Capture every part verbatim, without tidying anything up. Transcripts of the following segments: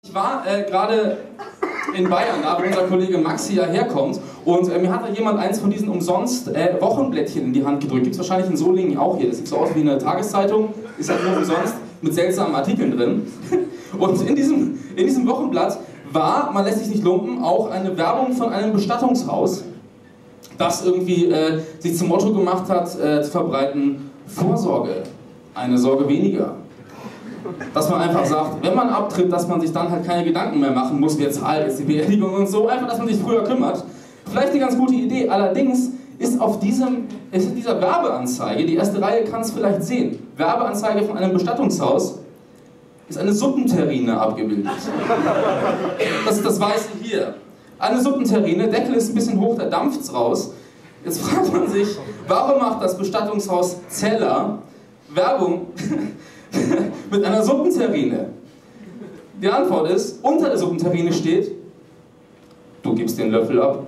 Ich war äh, gerade in Bayern, da wo unser Kollege Maxi ja herkommt, und äh, mir hat da jemand eins von diesen umsonst äh, Wochenblättchen in die Hand gedrückt. Gibt es wahrscheinlich in Solingen auch hier. Das sieht so aus wie eine Tageszeitung, ist halt nur umsonst mit seltsamen Artikeln drin. Und in diesem, in diesem Wochenblatt war, man lässt sich nicht lumpen, auch eine Werbung von einem Bestattungshaus, das irgendwie äh, sich zum Motto gemacht hat, äh, zu verbreiten: Vorsorge, eine Sorge weniger. Dass man einfach sagt, wenn man abtritt, dass man sich dann halt keine Gedanken mehr machen muss, wer zahlt jetzt die Beerdigung und so, einfach, dass man sich früher kümmert. Vielleicht eine ganz gute Idee, allerdings ist auf diesem, ist in dieser Werbeanzeige, die erste Reihe kann es vielleicht sehen, Werbeanzeige von einem Bestattungshaus, ist eine Suppenterrine abgebildet. Das ist das Weiße hier. Eine Suppenterrine, Deckel ist ein bisschen hoch, da dampft es raus. Jetzt fragt man sich, warum macht das Bestattungshaus Zeller Werbung mit einer Suppenterrine? Die Antwort ist, unter der Suppenterrine steht: Du gibst den Löffel ab.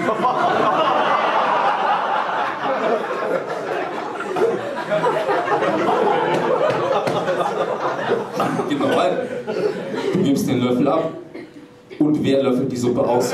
Genau, du gibst den Löffel ab und wer löffelt die Suppe aus?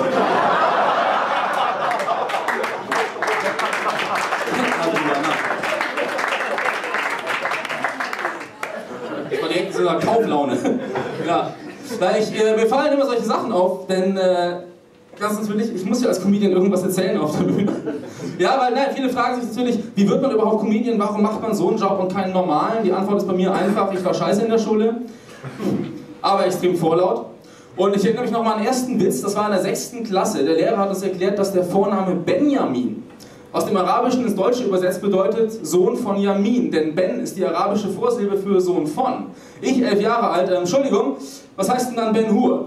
Direkt in so einer Kauflaune. Ja. Weil ich, äh, mir fallen immer solche Sachen auf, denn äh, ganz natürlich, ich muss ja als Comedian irgendwas erzählen auf der Bühne. Ja, weil nein, viele fragen sich natürlich, wie wird man überhaupt Comedian, warum macht man so einen Job und keinen normalen? Die Antwort ist bei mir einfach: Ich war scheiße in der Schule, aber extrem vorlaut. Und ich erinnere mich noch mal an den ersten Witz, das war in der sechsten Klasse. Der Lehrer hat uns erklärt, dass der Vorname Benjamin aus dem Arabischen ins Deutsche übersetzt bedeutet Sohn von Yamin, denn Ben ist die arabische Vorsilbe für Sohn von. Ich, elf Jahre alt, äh, Entschuldigung, was heißt denn dann Ben Hur?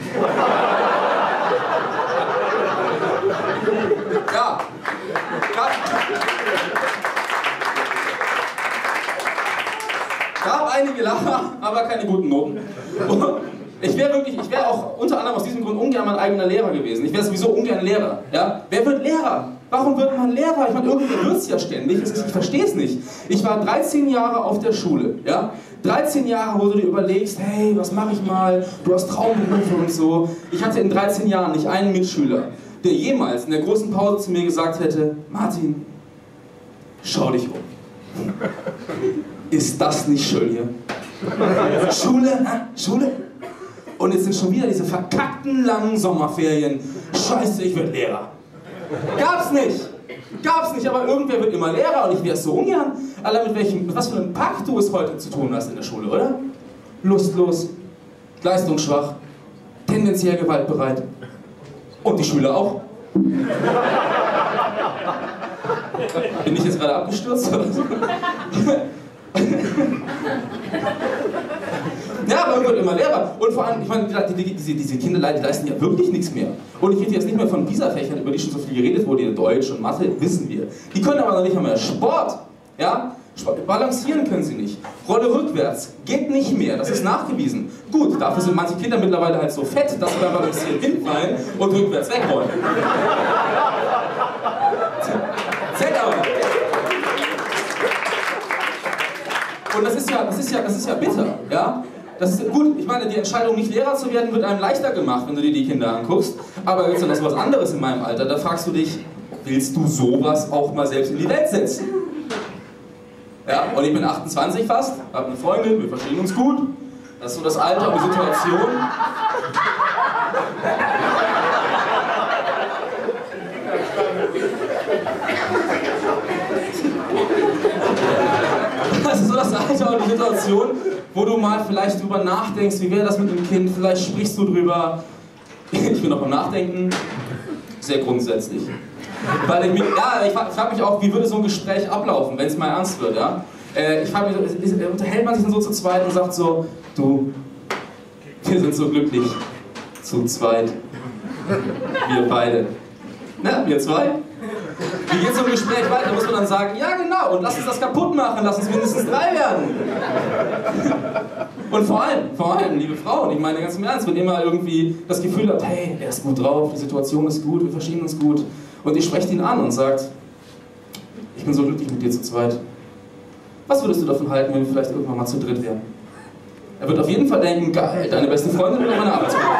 Ja. Gab, gab einige Lacher, aber keine guten Noten. Ich wäre wirklich, ich wäre auch unter anderem aus diesem Grund ungern mein eigener Lehrer gewesen. Ich wäre sowieso ungern Lehrer. Ja? Wer wird Lehrer? Warum wird man Lehrer? Ich meine, irgendwie wird es ja ständig. Ich verstehe es nicht. Ich war dreizehn Jahre auf der Schule. Ja? dreizehn Jahre, wo du dir überlegst, hey, was mache ich mal? Du hast Traumberufe und so. Ich hatte in dreizehn Jahren nicht einen Mitschüler, der jemals in der großen Pause zu mir gesagt hätte: Martin, schau dich um. Ist das nicht schön hier? Schule? Hä? Schule? Und jetzt sind schon wieder diese verkackten langen Sommerferien. Scheiße, ich werde Lehrer. Gab's nicht. Gab's nicht, aber irgendwer wird immer Lehrer und ich wäre es so ungern. Allein mit welchem, mit was für einem Pack du es heute zu tun hast in der Schule, oder? Lustlos, leistungsschwach, tendenziell gewaltbereit. Und die Schüler auch. Bin ich jetzt gerade abgestürzt oder so? Ja, aber irgendwann immer Lehrer. Und vor allem, ich meine, die, die, diese, diese Kinder, die leisten ja wirklich nichts mehr. Und ich rede jetzt nicht mehr von Visa-Fächern, über die schon so viel geredet wurde, in Deutsch und Mathe, wissen wir. Die können aber noch nicht einmal Sport. Ja? Balancieren können sie nicht. Rolle rückwärts geht nicht mehr, das ist nachgewiesen. Gut, dafür sind manche Kinder mittlerweile halt so fett, dass sie beim Balancieren hinfallen und rückwärts wegrollen. Fett aber. Und das ist ja, das ist ja, das ist ja bitter, ja? Das ist gut, ich meine, die Entscheidung, nicht Lehrer zu werden, wird einem leichter gemacht, wenn du dir die Kinder anguckst. Aber jetzt ist noch was anderes in meinem Alter, da fragst du dich, willst du sowas auch mal selbst in die Welt setzen? Ja, und ich bin achtundzwanzig fast, habe eine Freundin, wir verstehen uns gut. Das ist so das Alter und die Situation. Das ist so das Alter und die Situation, wo du mal vielleicht drüber nachdenkst, wie wäre das mit dem Kind, vielleicht sprichst du drüber. Ich bin noch beim Nachdenken, sehr grundsätzlich. Weil ich mich, ja, ich frage mich auch, wie würde so ein Gespräch ablaufen, wenn es mal ernst wird, ja? Ich frage mich, unterhält man sich dann so zu zweit und sagt so: Du, wir sind so glücklich, zu zweit, wir beide. Na, wir zwei? Wie geht so ein Gespräch weiter? Muss man dann sagen: Ja, genau, und lass uns das kaputt machen, lass uns mindestens drei werden. Und vor allem, vor allem, liebe Frauen, ich meine ganz im Ernst, wenn ihr mal irgendwie das Gefühl habt, hey, er ist gut drauf, die Situation ist gut, wir verstehen uns gut, und ihr sprecht ihn an und sagt: Ich bin so glücklich mit dir zu zweit. Was würdest du davon halten, wenn wir vielleicht irgendwann mal zu dritt wären? Er wird auf jeden Fall denken, geil, deine beste Freundin oder meine Arbeitskollegin.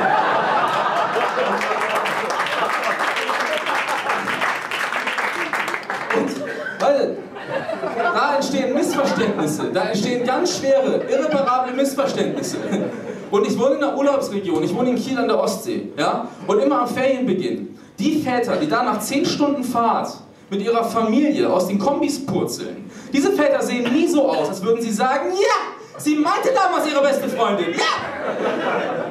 Und, weil, da entstehen Missverständnisse, da entstehen ganz schwere, irreparable Missverständnisse. Und ich wohne in einer Urlaubsregion, ich wohne in Kiel an der Ostsee, ja? Und immer am Ferienbeginn, die Väter, die da nach zehn Stunden Fahrt mit ihrer Familie aus den Kombis purzeln, diese Väter sehen nie so aus, als würden sie sagen, ja, sie meinte damals ihre beste Freundin, ja!